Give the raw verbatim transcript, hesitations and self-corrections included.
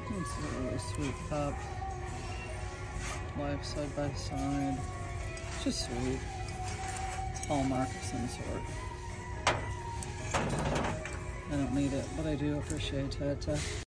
It's a really sweet cup. Life side by side. It's just sweet. It's hallmark of some sort. I don't need it, but I do appreciate it.